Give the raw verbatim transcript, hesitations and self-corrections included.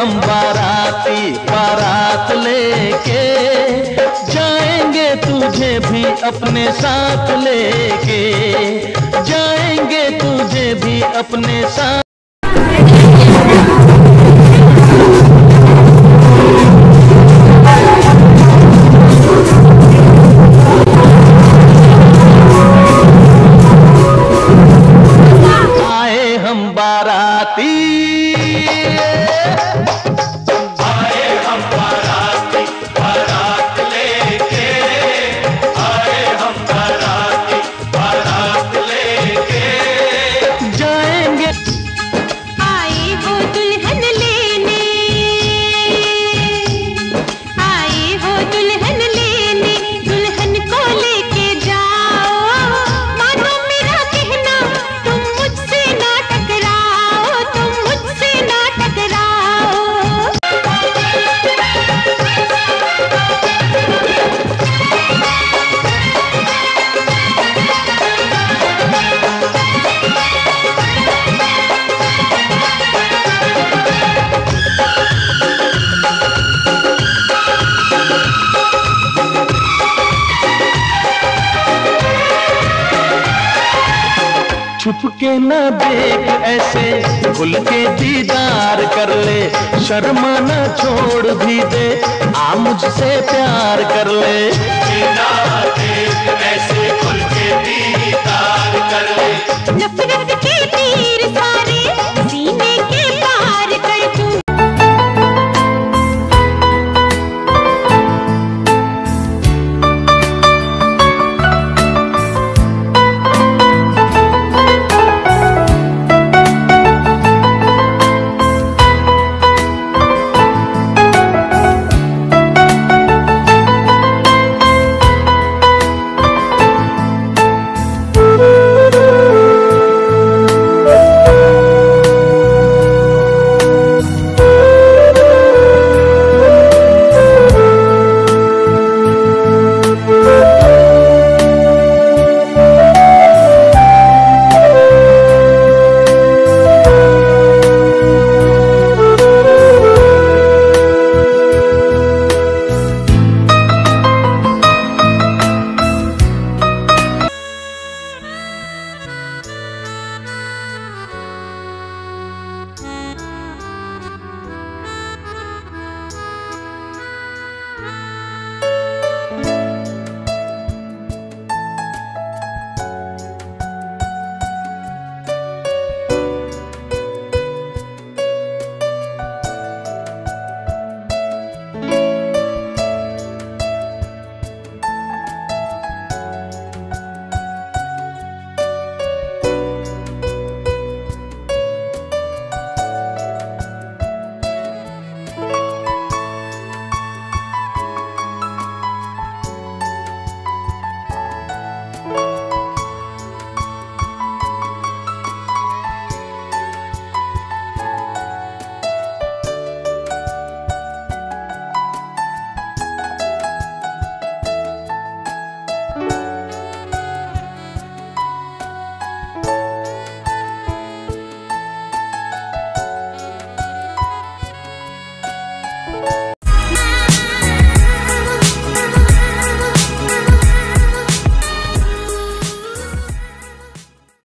हम बाराती बारात लेके, जाएंगे तुझे भी अपने साथ लेके, जाएंगे तुझे भी अपने साथ। आए हम बाराती, आए हम बाराती बारात लेके, आए हम बाराती बारात लेके, जाएंगे। आए हो दुल्हन लेने, आए हो दुल्हन लेने, दुल्हन को लेके जाओ, मानो मेरा कहना तुम मुझसे ना टकराओ, तुम मुझसे ना टकराओ। छुप के न देख ऐसे, खुल के दीदार कर ले, शर्मा न छोड़ भी दे, आ मुझसे प्यार कर ले। बिना देख ऐसे खुल के दीदार कर ले, नफरत के तीर सारे सीने के पार कर दूं।